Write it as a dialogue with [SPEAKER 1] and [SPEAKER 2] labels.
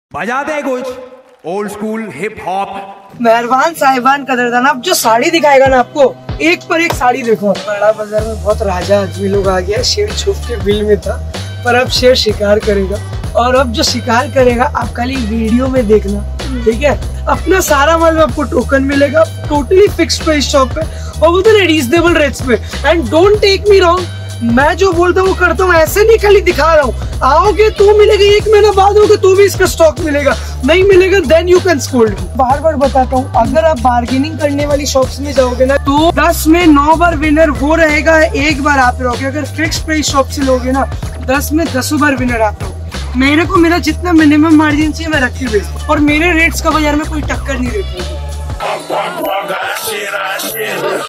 [SPEAKER 1] बजा दे कुछ old school hip hop.
[SPEAKER 2] मेहरबान साहिबान कदरदान, अब जो साड़ी दिखाएगा ना आपको, एक पर एक साड़ी देखो। बड़ा बाजार में बहुत राजा आदमी लोग आ गया। शेर छुप के बिल में था, पर अब शेर शिकार करेगा। और अब जो शिकार करेगा आप खाली वीडियो में देखना, ठीक है। अपना सारा माल में आपको टोकन मिलेगा, टोटली फिक्स्ड प्राइस शॉप पे, और वो तो रीजनेबल रेट्स पे। And don't take me wrong, मैं जो बोलता हूँ वो करता हूँ, ऐसे नहीं खाली दिखा रहा हूँ। आओगे तो मिलेगा, एक महीना बाद होगे तो भी इसका स्टॉक मिलेगा, नहीं मिलेगा देन यू कैन स्कोल्ड। बार बार बताता हूँ, अगर आप बार्गेनिंग करने वाली शॉप्स में जाओगे ना तो 10 में 9 बार विनर वो रहेगा, एक बार आप रहोगे। अगर फिक्स प्राइस शॉप से लोगे ना 10 में 10 बार विनर आप रहोगे। मेरे को मेरा जितना मिनिमम मार्जिन चाहिए मैं रख के बेचता हूँ, और मेरे रेट्स का बाजार में कोई टक्कर नहीं देता।